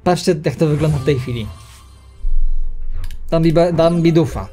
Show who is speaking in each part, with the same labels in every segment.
Speaker 1: Patrzcie, jak to wygląda w tej chwili. Dam bidufa.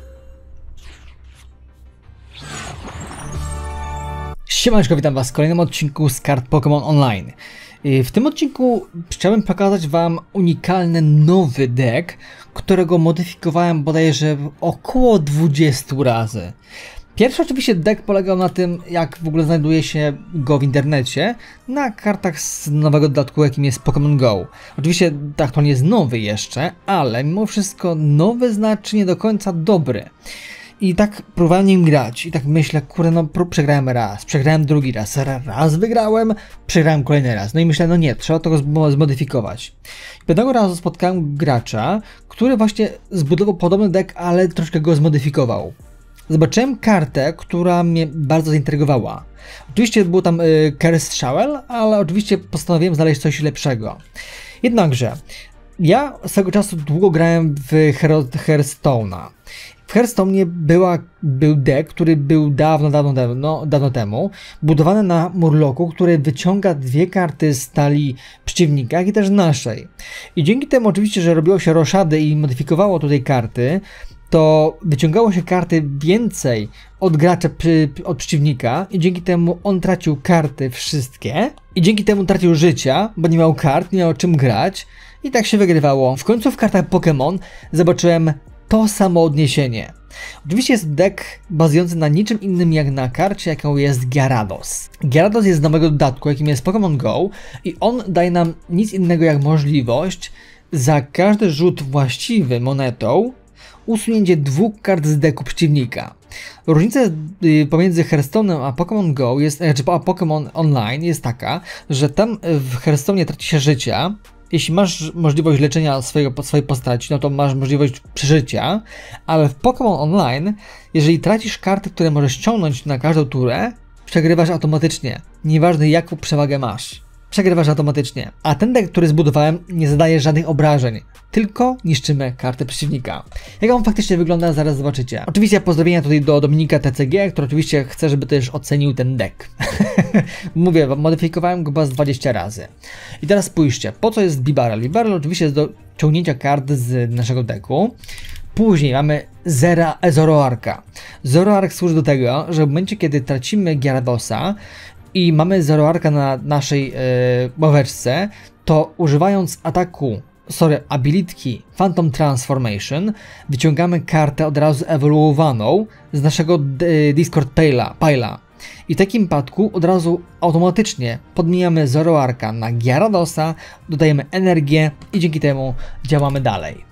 Speaker 1: Siemaneczko, witam was w kolejnym odcinku z kart Pokémon Online. W tym odcinku chciałbym pokazać wam unikalny nowy deck, którego modyfikowałem bodajże około 20 razy. Pierwszy oczywiście deck polegał na tym, jak w ogóle znajduje się go w internecie, na kartach z nowego dodatku, jakim jest Pokémon Go. Oczywiście tak, to nie jest nowy jeszcze, ale mimo wszystko nowy znaczy nie do końca dobry. I tak próbowałem nim grać i tak myślę, kurde, no przegrałem raz, przegrałem drugi raz wygrałem, przegrałem kolejny raz. No i myślę, no nie, trzeba to zmodyfikować. Pewnego razu spotkałem gracza, który właśnie zbudował podobny deck, ale troszkę go zmodyfikował. Zobaczyłem kartę, która mnie bardzo zaintrygowała. Oczywiście był tam Kershavel, ale oczywiście postanowiłem znaleźć coś lepszego. Jednakże, ja z tego czasu długo grałem w Hearthstone'a. W Hearthstone był deck, który był dawno temu, budowany na Murloku, który wyciąga dwie karty z talii przeciwnika, jak i też naszej. I dzięki temu oczywiście, że robiło się roszady i modyfikowało tutaj karty, to wyciągało się karty więcej od gracza, od przeciwnika i dzięki temu on tracił karty wszystkie i dzięki temu tracił życia, bo nie miał kart, nie miał czym grać i tak się wygrywało. W końcu w kartach Pokémon zobaczyłem to samo odniesienie. Oczywiście jest deck bazujący na niczym innym jak na karcie, jaką jest Gyarados. Gyarados jest z nowego dodatku, jakim jest Pokémon Go i on daje nam nic innego jak możliwość za każdy rzut właściwy monetą usunięcie dwóch kart z decku przeciwnika. Różnica pomiędzy Hearthstone'em a Pokémon Go jest, a Pokémon Online jest taka, że tam w Hearthstone'ie traci się życia. Jeśli masz możliwość leczenia swojej postaci, no to masz możliwość przeżycia, ale w Pokémon Online, jeżeli tracisz karty, które możesz ściągnąć na każdą turę, przegrywasz automatycznie. Nieważne jaką przewagę masz. Przegrywasz automatycznie. A ten deck, który zbudowałem, nie zadaje żadnych obrażeń. Tylko niszczymy kartę przeciwnika. Jak on faktycznie wygląda, zaraz zobaczycie. Oczywiście pozdrowienia tutaj do Dominika TCG, który oczywiście chce, żeby też ocenił ten deck. Mówię, modyfikowałem go chyba z 20 razy. I teraz spójrzcie, po co jest Bibarel? Bibarel oczywiście jest do ciągnięcia kart z naszego decku. Później mamy Zoroarka. Zoroark służy do tego, że w momencie, kiedy tracimy Gyaradosa i mamy Zoroarka na naszej ławeczce, to używając abilitki Phantom Transformation wyciągamy kartę od razu ewoluowaną z naszego Discord Pile'a. I w takim przypadku od razu automatycznie podmieniamy Zoroarka na Gyaradosa, dodajemy energię i dzięki temu działamy dalej.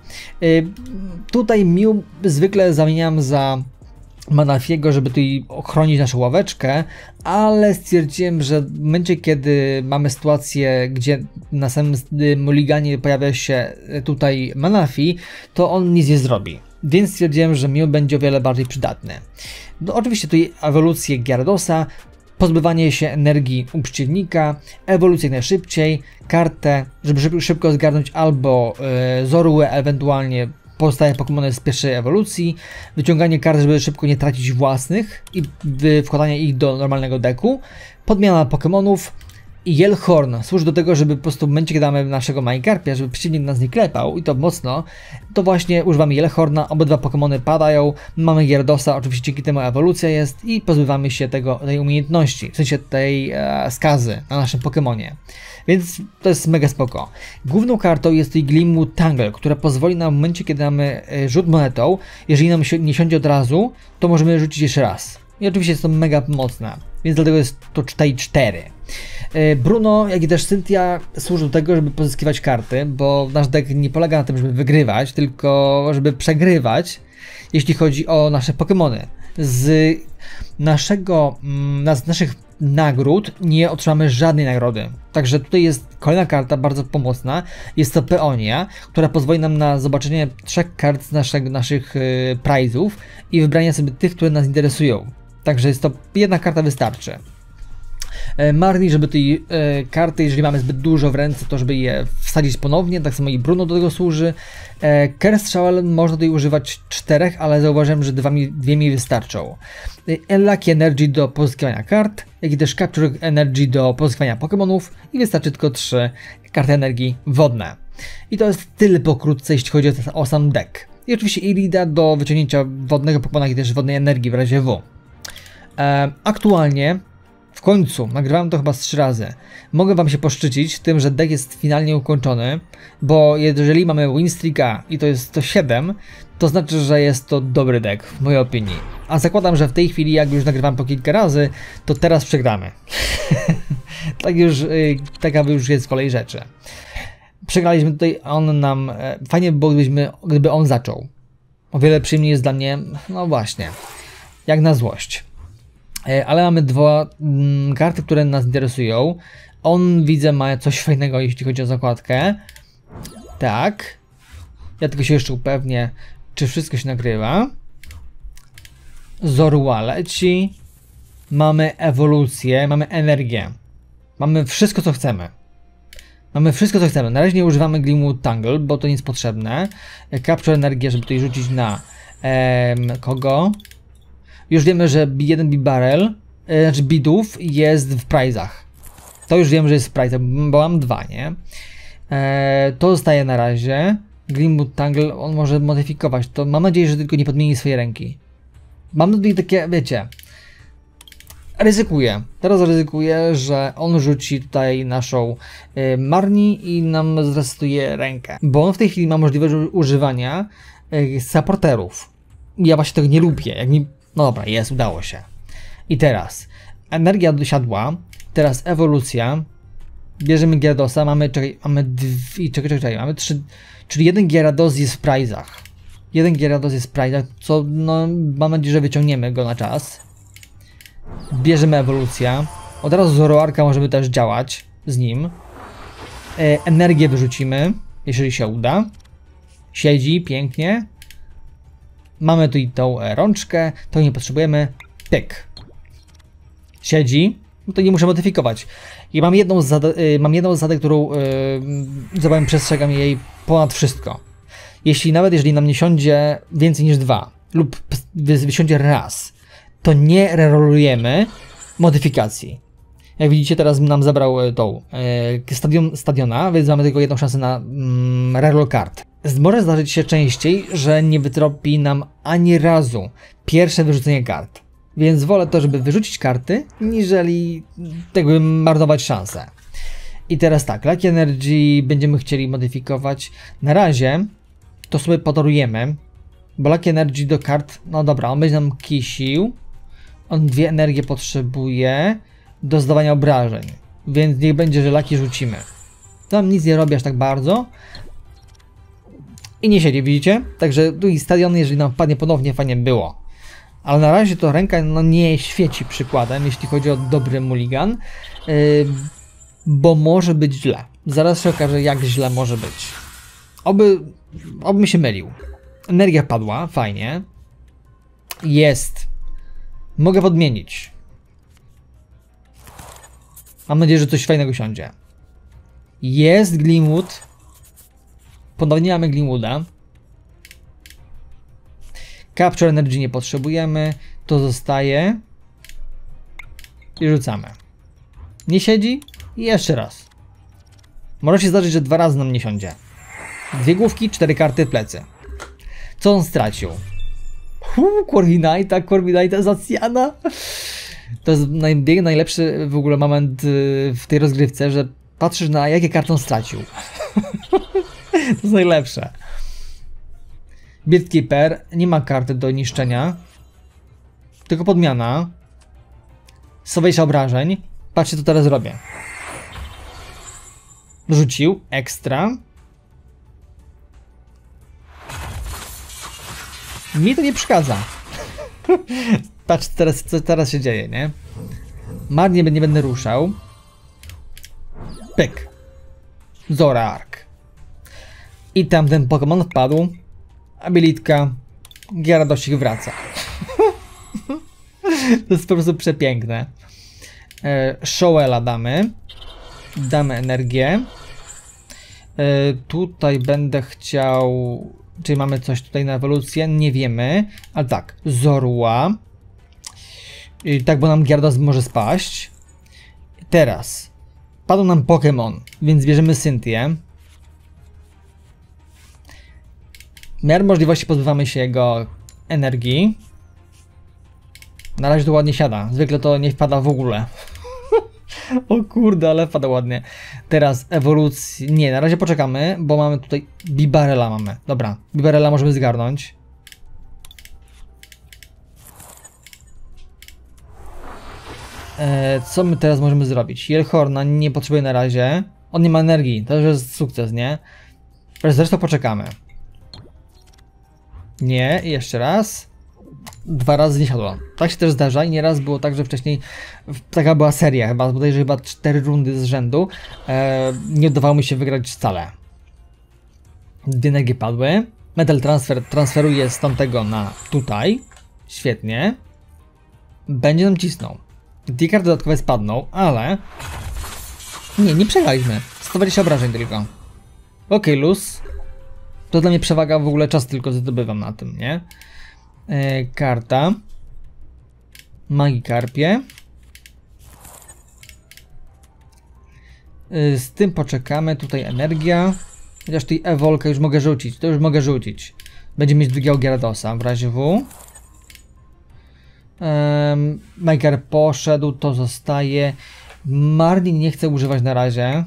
Speaker 1: Tutaj Mew zwykle zamieniam za Manafiego, żeby tutaj ochronić naszą ławeczkę, ale stwierdziłem, że w momencie, kiedy mamy sytuację, gdzie na samym mulliganie pojawia się tutaj Manafi, to on nic nie zrobi. Więc stwierdziłem, że Mew będzie o wiele bardziej przydatny. No, oczywiście tutaj ewolucję Gyaradosa, pozbywanie się energii u przeciwnika, ewolucję jak najszybciej, kartę, żeby szybko zgarnąć albo Zoruę, ewentualnie pozostałe Pokémony z pierwszej ewolucji, wyciąganie kart, żeby szybko nie tracić własnych i wkładanie ich do normalnego decku, podmiana Pokémonów i Yellhorn służy do tego, żeby po prostu w momencie, kiedy damy naszego Magikarpia, żeby przeciwnik nas nie klepał i to mocno, to właśnie używamy Yellhorna, obydwa Pokémony padają, mamy Gyaradosa, oczywiście dzięki temu ewolucja jest i pozbywamy się tej umiejętności, w sensie tej skazy na naszym Pokémonie. Więc to jest mega spoko. Główną kartą jest tutaj Glimwood Tangle, która pozwoli nam w momencie, kiedy damy rzut monetą, jeżeli nam się nie siądzie od razu, to możemy rzucić jeszcze raz. I oczywiście jest to mega mocne, więc dlatego jest to 4. Bruno, jak i też Cynthia służą do tego, żeby pozyskiwać karty, bo nasz deck nie polega na tym, żeby wygrywać, tylko żeby przegrywać, jeśli chodzi o nasze Pokémony. Z naszych nagród nie otrzymamy żadnej nagrody. Także tutaj jest kolejna karta bardzo pomocna. Jest to Peonia, która pozwoli nam na zobaczenie 3 kart z naszych prizów i wybranie sobie tych, które nas interesują. Także jest to jedna karta wystarczy. Marni, żeby tej karty, jeżeli mamy zbyt dużo w ręce, to żeby je wsadzić ponownie, tak samo i Bruno do tego służy. Kershavel można tutaj używać 4, ale zauważyłem, że dwie mi wystarczą. Lucky Energy do pozyskiwania kart, jak i też Capture Energy do pozyskiwania Pokémonów i wystarczy tylko 3 karty energii wodne. I to jest tyle pokrótce, jeśli chodzi o sam deck. I oczywiście Irida do wyciągnięcia wodnego Pokemona i też wodnej energii w razie W. Aktualnie, w końcu, nagrywałem to chyba z 3 razy, mogę wam się poszczycić tym, że deck jest finalnie ukończony, bo jeżeli mamy Winstreaka i to jest to 7, to znaczy, że jest to dobry deck, w mojej opinii. A zakładam, że w tej chwili, jak już nagrywam po kilka razy, to teraz przegramy. Taka już jest kolej rzeczy. Przegraliśmy tutaj, on nam... Fajnie by było, gdyby on zaczął. O wiele przyjemniej jest dla mnie, no właśnie, jak na złość. Ale mamy 2 karty, które nas interesują. On, widzę, ma coś fajnego, jeśli chodzi o zakładkę. Tak. Ja tylko się jeszcze upewnię, czy wszystko się nagrywa. Zorua leci. Mamy ewolucję, mamy energię. Mamy wszystko, co chcemy. Mamy wszystko, co chcemy. Na razie nie używamy Glimwood Tangle, bo to nie jest potrzebne. Capture energię, żeby tutaj rzucić na... kogo? Już wiemy, że jeden B-Barrel, znaczy bidów jest w prizach. To już wiem, że jest w prizach, bo mam 2, nie? To zostaje na razie. Glimwood Tangle, on może modyfikować. To mam nadzieję, że tylko nie podmieni swojej ręki. Mam tutaj takie, wiecie... Ryzykuję. Teraz ryzykuję, że on rzuci tutaj naszą Marni i nam zresetuje rękę. Bo on w tej chwili ma możliwość używania supporterów. Ja właśnie tego nie lubię. Jak mi... No dobra, jest, udało się. I teraz energia dosiadła. Teraz ewolucja. Bierzemy Gyaradosa. Mamy 3. Czyli jeden Gyarados jest w prizach. Jeden Gyarados jest w prizach, co no, mam nadzieję, że wyciągniemy go na czas. Bierzemy ewolucja. Od razu Zoroarka możemy też działać z nim. Energię wyrzucimy, jeżeli się uda. Siedzi, pięknie. Mamy tu i tą rączkę, to nie potrzebujemy. Pyk. Siedzi, no to nie muszę modyfikować. I mam jedną zasadę, którą przestrzegam jej ponad wszystko. Jeżeli nam nie siądzie więcej niż 2 lub wysiądzie raz, to nie rerolujemy modyfikacji. Jak widzicie, teraz nam zabrał tą stadiona, więc mamy tylko jedną szansę na reroll kart. Może zdarzyć się częściej, że nie wytropi nam ani razu pierwsze wyrzucenie kart. Więc wolę to, żeby wyrzucić karty, niżeli jakby marnować szansę. I teraz tak, Lucky Energy będziemy chcieli modyfikować. Na razie to sobie podarujemy, bo Lucky Energy do kart, no dobra, on będzie nam kisił. On 2 energie potrzebuje do zdawania obrażeń, więc niech będzie, że Lucky rzucimy. Tam nic nie robi aż tak bardzo. I nie siedzi, widzicie? Także tu i stadion, jeżeli nam wpadnie ponownie, fajnie było. Ale na razie to ręka no, nie świeci przykładem, jeśli chodzi o dobry mulligan, bo może być źle. Zaraz się okaże, jak źle może być. Obym się mylił. Energia padła, fajnie. Jest. Mogę podmienić. Mam nadzieję, że coś fajnego siądzie. Jest Glimwood. Ponownie mamy Glimwooda. Capture Energy nie potrzebujemy. To zostaje. I rzucamy. Nie siedzi? I jeszcze raz. Może się zdarzyć, że 2 razy nam nie siądzie. 2 główki, 4 karty w plecy. Co on stracił? Corviknighta Zaciana. To jest najlepszy w ogóle moment w tej rozgrywce, że patrzysz na jakie karty on stracił. To jest najlepsze. Beardkeeper nie ma karty do niszczenia, tylko podmiana. Sowejsza obrażeń. Patrzcie, co teraz robię. Rzucił ekstra. Mi to nie przeszkadza. Patrz teraz, co teraz się dzieje, nie? Marnie nie będę ruszał. Pyk. Zoroark. I tamten Pokémon wpadł. Abilitka. Gyarados wraca. To jest po prostu przepiękne. Showela damy. Damy energię. Tutaj będę chciał... Czy mamy coś tutaj na ewolucję? Nie wiemy. Ale tak. Zorua. Tak, bo nam Gyarados może spaść. Teraz. Padł nam Pokémon, więc bierzemy Cynthię. W miarę możliwości pozbywamy się jego energii. Na razie to ładnie siada. Zwykle to nie wpada w ogóle. O kurde, ale wpada ładnie. Teraz ewolucji... Nie, na razie poczekamy, bo mamy tutaj... Bibarela mamy. Dobra, Bibarela możemy zgarnąć. Co my teraz możemy zrobić? Jelhorna nie potrzebuje na razie. On nie ma energii, to już jest sukces, nie? Zresztą poczekamy. Nie, jeszcze raz. 2 razy nie siadło. Tak się też zdarza i nieraz było tak, że wcześniej taka była seria, bodajże chyba 4 rundy z rzędu. Nie udawało mi się wygrać wcale. 2 energii padły. Metal transfer transferuje z tamtego na tutaj. Świetnie. Będzie nam cisnął. 2 karty dodatkowe spadną, ale... Nie przegraliśmy. 120 obrażeń tylko. Okej, luz. To dla mnie przewaga, w ogóle czas tylko zdobywam na tym, nie? Karta. Magikarpie. Z tym poczekamy. Tutaj energia. Chociaż tej ewolkę już mogę rzucić. To już mogę rzucić. Będziemy mieć drugiego Gyaradosa w razie W. Magikarp poszedł, to zostaje. Marlin nie chcę używać na razie.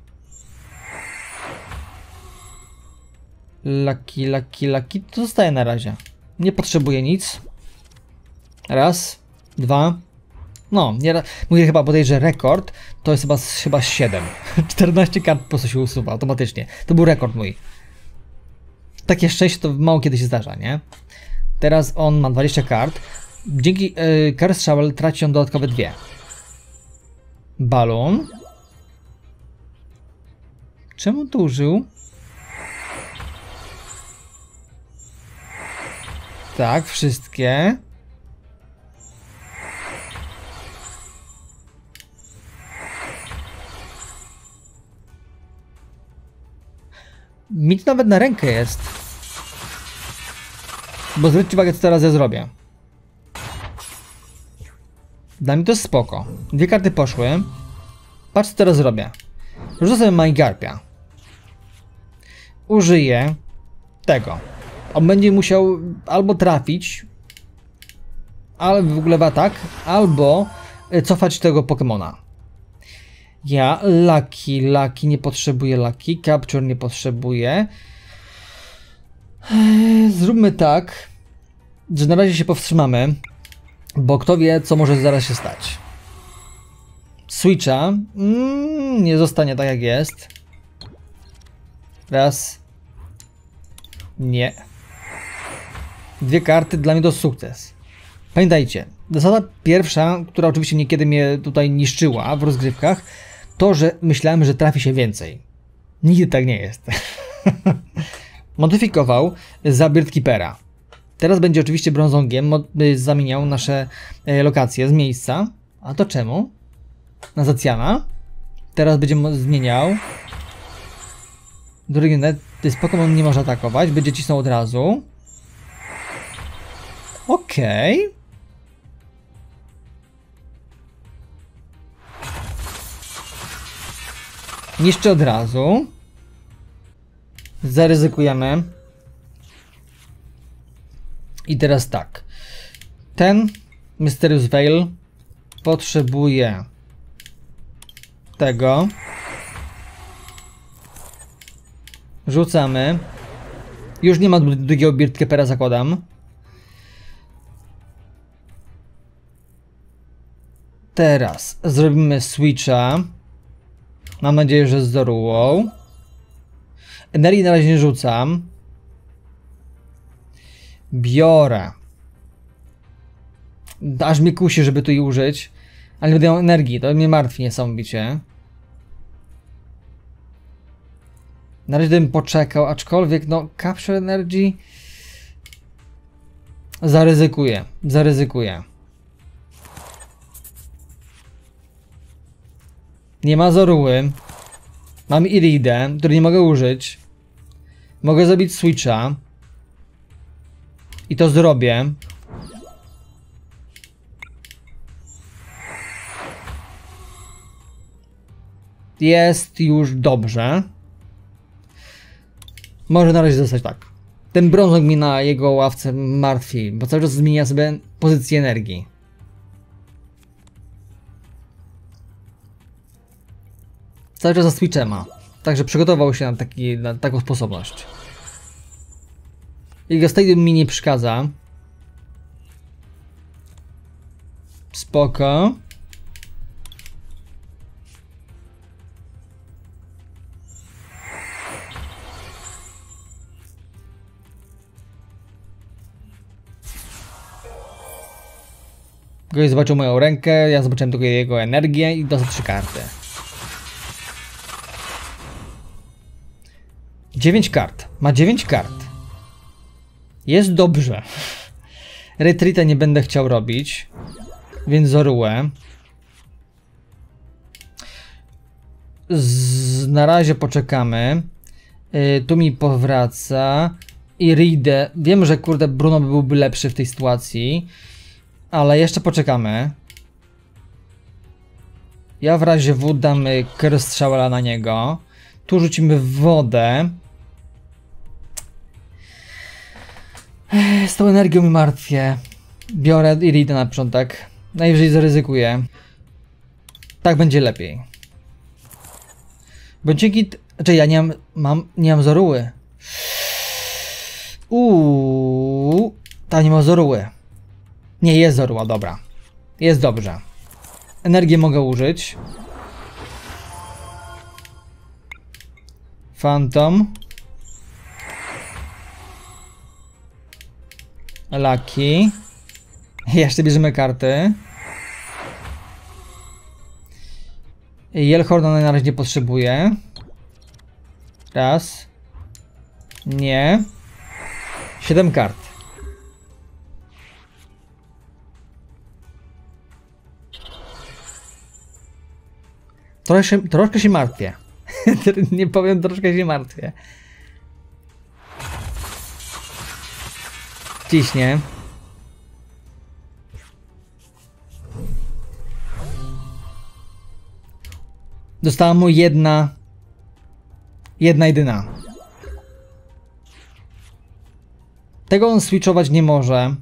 Speaker 1: Lucky. To zostaje na razie. Nie potrzebuję nic. Raz, 2. No, mówię chyba bodajże rekord. To jest chyba 7. 14 kart po prostu się usuwa automatycznie. To był rekord mój. Takie szczęście to mało kiedy się zdarza, nie? Teraz on ma 20 kart. Dzięki Curse Shovel traci on dodatkowe 2. Balon. Czemu tu użył? Tak, wszystkie. Mi to nawet na rękę jest. Bo zwróćcie uwagę, co teraz ja zrobię. Dla mnie to jest spoko. 2 karty poszły. Patrz, co teraz zrobię. Rzucę sobie Magikarpia. Użyję tego. On będzie musiał albo trafić, ale w ogóle w atak, albo cofać tego Pokemona. Ja Lucky nie potrzebuję Lucky, Capture nie potrzebuję. Zróbmy tak, że na razie się powstrzymamy, bo kto wie, co może zaraz się stać. Switcha nie zostanie tak jak jest. Raz. Nie. 2 karty, dla mnie to sukces. Pamiętajcie, zasada pierwsza, która oczywiście niekiedy mnie tutaj niszczyła w rozgrywkach, to, że myślałem, że trafi się więcej. Nigdy tak nie jest. Modyfikował za Bird Keepera. Teraz będzie oczywiście brązongiem zamieniał nasze lokacje z miejsca. A to czemu? Na Zacjana. Teraz będzie zmieniał. Drugi net, z Pokémon nie może atakować, będzie cisnął od razu. Okej. Niszczy od razu. Zaryzykujemy. I teraz tak. Ten Mysterious Veil potrzebuje tego. Rzucamy. Już nie ma drugiego Bird Keepera, zakładam. Teraz zrobimy switcha. Mam nadzieję, że z Zorułą. Energii na razie nie rzucam. Biorę. Aż mnie kusi, żeby tu jej użyć. Ale nie będę miał energii, to mnie martwi niesamowicie. Na razie bym poczekał, aczkolwiek no Capture Energy zaryzykuję. Nie ma Zoruły. Mam Iridę, której nie mogę użyć. Mogę zrobić switcha. I to zrobię. Jest już dobrze. Może na razie zostać tak. Ten brązok mi na jego ławce martwi, bo cały czas zmienia sobie pozycję energii. Cały czas za Switchem ma. Także przygotował się na taką sposobność. Jego stadium mi nie przeszkadza. Spoko. Gość zobaczył moją rękę, ja zobaczyłem tylko jego energię i dostał 3 karty. 9 kart. Ma 9 kart. Jest dobrze. Retreata nie będę chciał robić, więc Zoruę. Na razie poczekamy. Tu mi powraca. I Ridę. Wiem, że kurde Bruno byłby lepszy w tej sytuacji, ale jeszcze poczekamy. Ja w razie W dam Kerstrzała na niego. Tu rzucimy wodę. Z tą energią mi martwię. Biorę Iridę na początek. Najwyżej zaryzykuję. Tak będzie lepiej. Bo dzięki... Znaczy ja nie mam Zoruły. Ta nie ma Zoruły. Nie, jest Zoruła, dobra. Jest dobrze. Energię mogę użyć. Phantom. Lucky. Jeszcze bierzemy karty. Jelhorna na razie nie potrzebuję. Raz. Nie. 7 kart. Troszkę się martwię. Nie powiem, troszkę się martwię. Ciśnie. Dostała mu jedna jedyna. Tego on switchować nie może.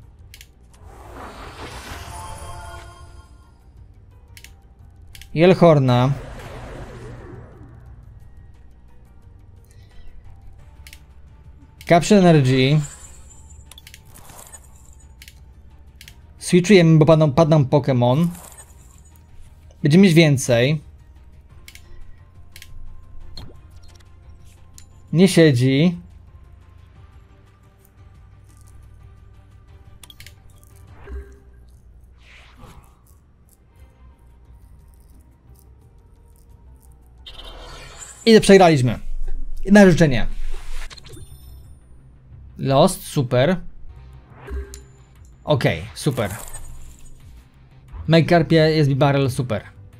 Speaker 1: Jelhorna. Capture Energy. Switchujemy, bo padną Pokémon. Będziemy mieć więcej. Nie siedzi. I przegraliśmy. Na życzenie. Lost, super. Okej, super. Magikarpie jest Barrel, super.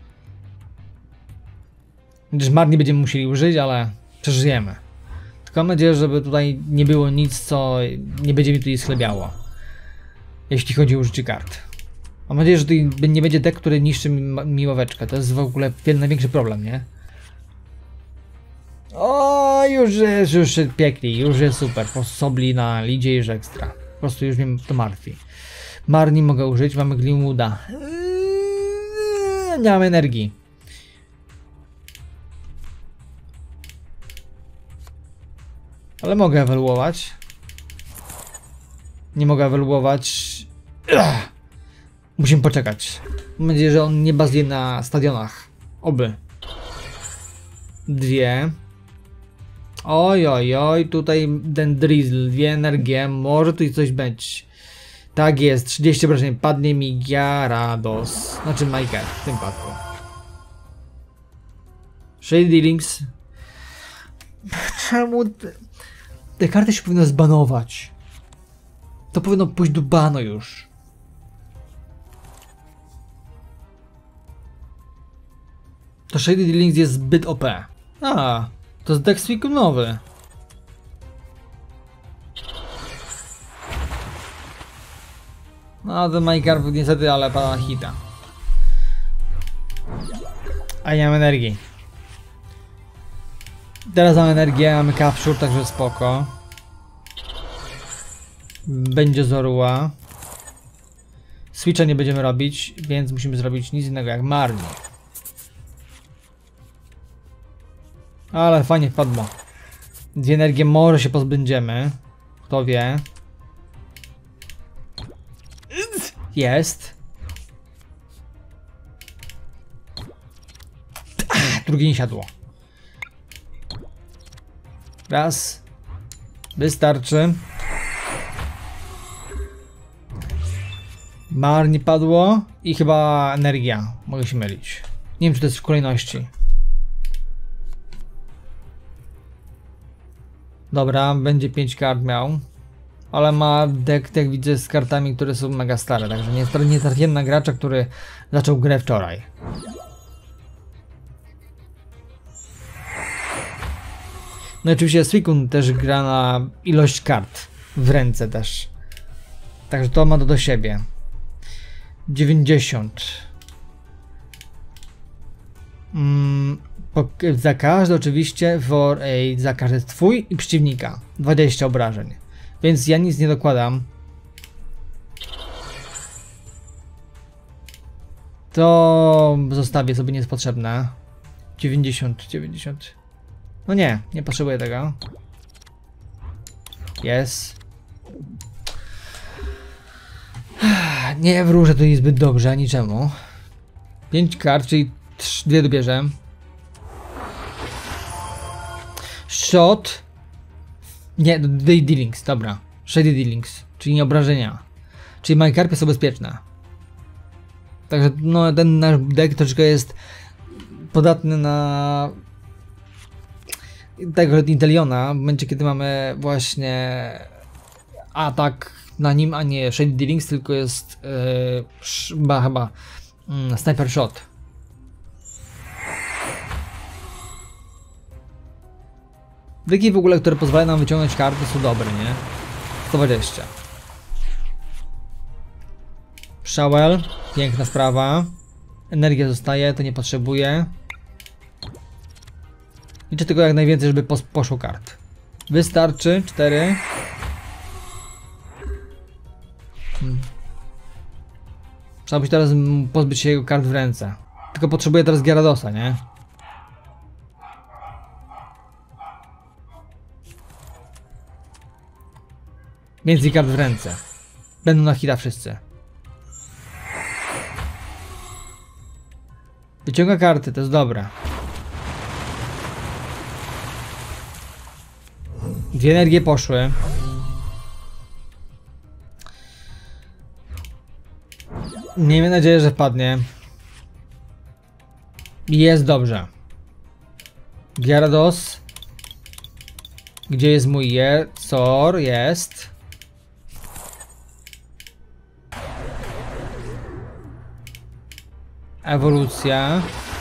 Speaker 1: Gdyż marnie będziemy musieli użyć, ale przeżyjemy. Tylko mam nadzieję, żeby tutaj nie było nic, co nie będzie mi tutaj schlebiało. Jeśli chodzi o użycie kart. Mam nadzieję, że tutaj nie będzie deck, który niszczy mi ławeczkę. To jest w ogóle największy problem, nie? O, już pięknie, już jest super. Po prostu Sobli na lidzie już ekstra. Po prostu już mnie to martwi. Marni mogę użyć, mamy Glimwooda. Nie mam energii. Ale mogę ewoluować. Nie mogę ewoluować. Musimy poczekać. Mam nadzieję, że on nie bazuje na stadionach. Oby. 2. Oj, tutaj ten Drizzle, 2 energie, może tu coś być. Tak jest, 30 obrażeń, padnie mi Gyarados. Znaczy Michael w tym przypadku. Shady Dealings. Czemu te karty się powinno zbanować? To powinno pójść do bano już. To Shady Dealings jest zbyt OP. To jest deck nowy. No ten Minecraft niestety, ale pada hita. A nie mam energii. Teraz mam energię, mamy capture, także spoko. Będzie Zorua. Switcha nie będziemy robić, więc musimy zrobić nic innego jak Marnie. Ale fajnie wpadło. 2 energie może się pozbędziemy. Kto wie. Jest. Drugie nie siadło. Raz. Wystarczy. Marnie padło. I chyba energia. Mogę się mylić. Nie wiem, czy to jest w kolejności. Dobra, będzie 5 kart miał. Ale ma deck, jak widzę, z kartami, które są mega stare. Także nie trafiłem na gracza, który zaczął grę wczoraj. No i oczywiście Suicune też gra na ilość kart w ręce też. Także to ma to do siebie. 90. Za każdy oczywiście za każdy twój i przeciwnika 20 obrażeń. Więc ja nic nie dokładam. To zostawię sobie, nie jest potrzebne. 90. No nie potrzebuję tego. Jest. Nie wróżę tu niezbyt dobrze, niczemu. 5 kart, czyli 2 dobierze. Shot. Nie, dealings, dobra. Shady dealings, czyli nie obrażenia. Czyli moje karpy są bezpieczne. Także no ten nasz deck troszeczkę jest podatny na tego Inteliona, w momencie kiedy mamy właśnie atak na nim, a nie Shady Dealings, tylko jest chyba Sniper Shot. Dyki w ogóle, które pozwalają nam wyciągnąć karty, są dobre, nie? 120. Shovel, piękna sprawa. Energia zostaje, to nie potrzebuję. Liczę tylko jak najwięcej, żeby poszło kart. Wystarczy, 4. Trzeba by teraz pozbyć się jego kart w ręce. Tylko potrzebuję teraz Gyaradosa, nie? Więcej kart w ręce. Będą na hita wszyscy. Wyciąga karty, to jest dobre. 2 energie poszły. Miejmy nadzieję, że wpadnie. Jest dobrze. Gyarados. Gdzie jest mój Sor? Jest. Ewolucja.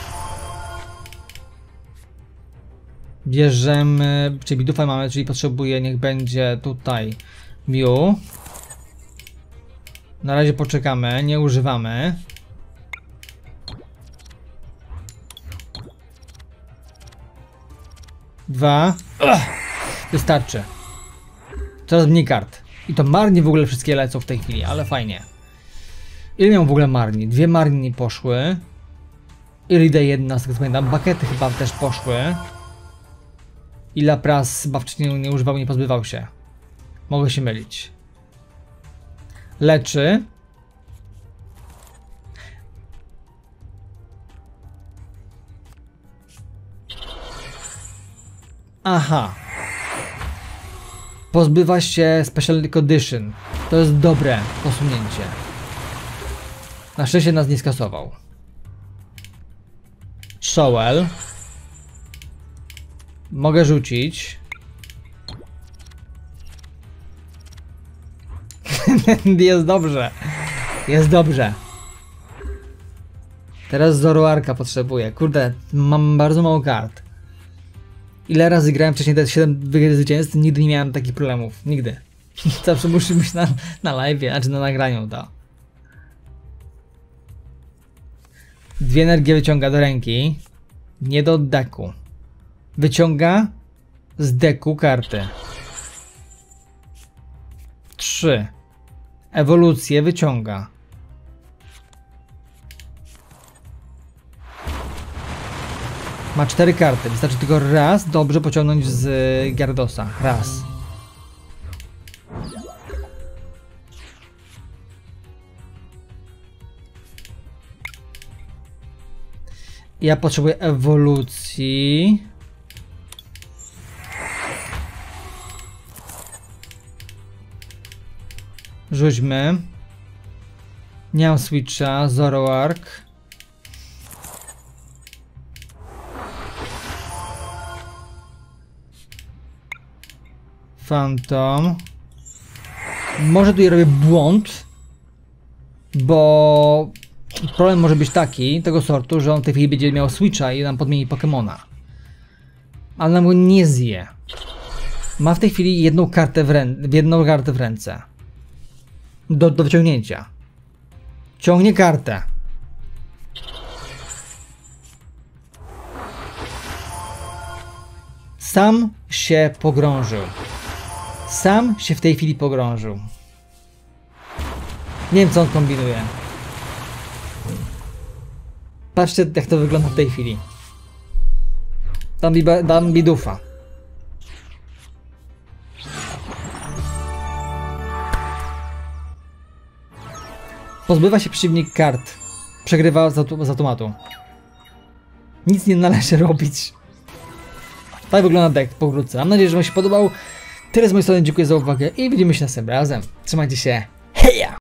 Speaker 1: Bierzemy, czyli Bidufa mamy, czyli potrzebuję, niech będzie tutaj Mew. Na razie poczekamy, nie używamy. Dwa. Wystarczy. Coraz mniej kart. I to marnie w ogóle wszystkie lecą w tej chwili, ale fajnie. Ile miał w ogóle marni? 2 marni poszły. Iriday 1, z tego co pamiętam. Bakety chyba też poszły. I Lapras chyba wcześniej nie używał, nie pozbywał się. Mogę się mylić. Leczy. Aha. Pozbywa się Special Condition. To jest dobre posunięcie. Na szczęście nas nie skasował. Shovel. Mogę rzucić. Jest dobrze. Jest dobrze. Teraz Zoroarka potrzebuję. Kurde, mam bardzo mało kart. Ile razy grałem wcześniej te 7 zwycięstw, nigdy nie miałem takich problemów. Nigdy. Zawsze muszę być na live, znaczy na nagraniu, to. 2 energie wyciąga do ręki. Nie do decku. Wyciąga z decku karty. 3. Ewolucję wyciąga. Ma 4 karty. Wystarczy tylko raz dobrze pociągnąć z Gyaradosa. Raz. Ja potrzebuję ewolucji. Rzućmy. Nie mam Switcha, Zoroark. Phantom. Może tutaj robię błąd, bo problem może być taki, tego sortu, że on w tej chwili będzie miał Switcha i nam podmieni Pokemona. Ale nam go nie zje. Ma w tej chwili jedną kartę w ręce. Do wyciągnięcia. Ciągnie kartę. Sam się pogrążył. Sam się w tej chwili pogrążył. Nie wiem, co on kombinuje. Patrzcie, jak to wygląda w tej chwili. Dam bidufa. Pozbywa się przeciwnik kart. Przegrywa z automatu. Nic nie należy robić. Tak wygląda deck pokrótce. Mam nadzieję, że wam się podobał. Tyle z mojej strony, dziękuję za uwagę i widzimy się następnym razem. Trzymajcie się. Heja!